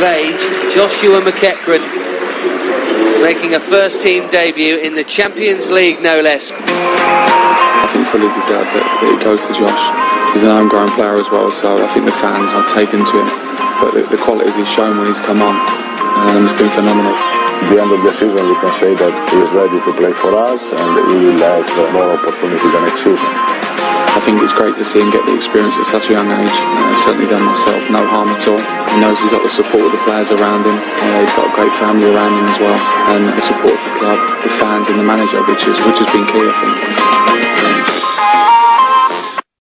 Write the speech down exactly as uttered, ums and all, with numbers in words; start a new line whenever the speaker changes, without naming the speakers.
age, Joshua McEachran, making a first-team debut in the Champions League, no less.
I think fully deserved that, that it goes to Josh. He's an homegrown player as well, so I think the fans are taken to him. But the, the qualities he's shown when he's come on um, has been phenomenal.
At the end of the season, we can say that he is ready to play for us and he will have more opportunity the next season.
I think it's great to see him get the experience at such a young age. Uh, certainly done myself no harm at all. He knows he's got the support of the players around him. Uh, he's got a great family around him as well, and the support of the club, the fans and the manager, which is which has been key, I think. Yeah.